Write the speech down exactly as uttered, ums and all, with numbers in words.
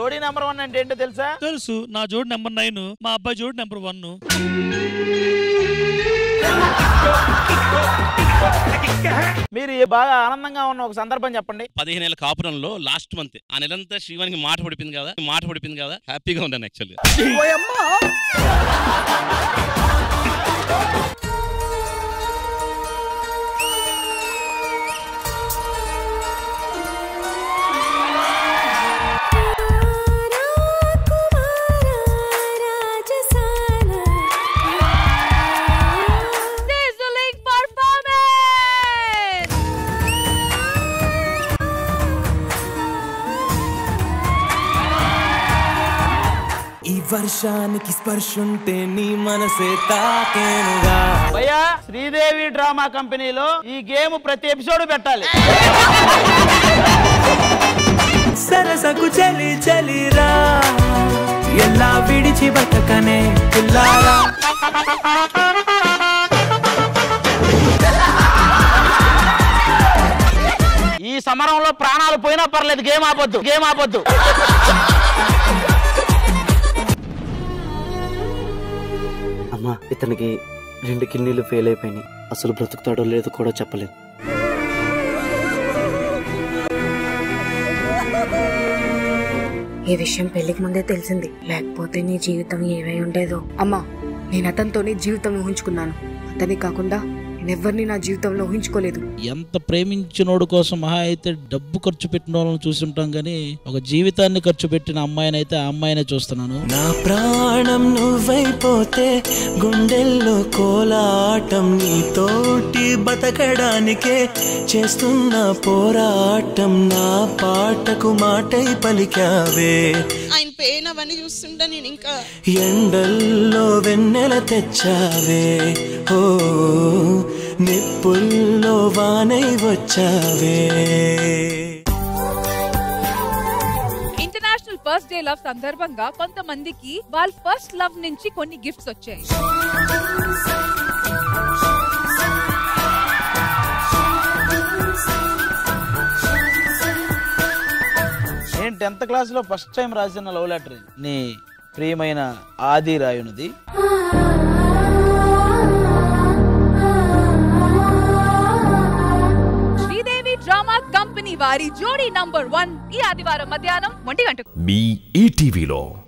జోడీ number one అంటే ఏంటో తెలుసా? తెలుసు. నా జోడి నెంబర్ నైన్, మా అబ్బాయి జోడి నెంబర్ వన్. మీరు బాగా ఆనందంగా ఉన్న ఒక సందర్భం చెప్పండి. పదిహేను ఏళ్ళ కాపురంలో లాస్ట్ మంత్ ఆ నెలంతా శ్రీవానికి మాట పడిపోయింది కదా, మాట పడిపోయింది కదా, హ్యాపీగా ఉన్నాను యాక్చువల్గా. వర్షానికి స్పర్శుంటే నీ మనసే తాకేనుగా. భయ్యా, శ్రీదేవి డ్రామా కంపెనీలో ఈ గేమ్ ప్రతి ఎపిసోడ్ పెట్టాలి. సరసకు చలి చలిరా ఎలా విడిచి బతకనే పిల్లారా. ఈ సమరంలో ప్రాణాలు పోయినా పర్లేదు, గేమ్ ఆపొద్దు, గేమ్ ఆపొద్దు. అమ్మా, ఇతనికి రెండు కిడ్నీలు ఫెయిల్ అయిపోయినాయి. అసలు బ్రతుకుతాడో లేదో కూడా చెప్పలేదు. ఈ విషయం పెళ్లికి ముందే తెలిసింది, లేకపోతే నీ జీవితం ఏమై ఉండేదో. అమ్మా, నేను అతనితోనే జీవితం ఊహించుకున్నాను, అతనే కాకుండా నేనెవ్వరిని నా జీవితంలో ఊహించుకోలేదు. ఎంత ప్రేమించినోడు కోసం మహా అయితే డబ్బు ఖర్చు పెట్టిన వాళ్ళని చూస్తుంటాం గానీ ఒక జీవితాన్ని ఖర్చు పెట్టిన అమ్మాయిని అయితే ఆ అమ్మాయినే చూస్తున్నాను. నా ప్రాణం నువ్వైపోతే గుండెల్లో కోలాటం, నీతోటి బతకడానికే చేస్తున్న పోరాటం, నా పాటకు మాటై పలికావే. ఆయన పెయిన్ అవన్నీ చూస్తుంటే నేను ఇంకా ఎండల్లో వెన్నెల తెచ్చావే, ఓ నిప్పుల్లో వానై వచ్చావే. ఇంటర్నేషనల్ ఫస్ట్ డే లవ్ సందర్భంగా కొంతమందికి వాళ్ళ ఫస్ట్ లవ్ నుంచి కొన్ని గిఫ్ట్స్ వచ్చాయి. నేను టెన్త్ క్లాస్ లో ఫస్ట్ టైం రాసిన లవ్ లెటర్ నీ ప్రియమైన ఆది రాయునిది. శ్రీదేవి డ్రామా కంపెనీ వారి జోడీ నంబర్ వన్ ఈ ఆదివారం మధ్యాహ్నం ఒంటి గంటకు మీ ఈటీవీలో.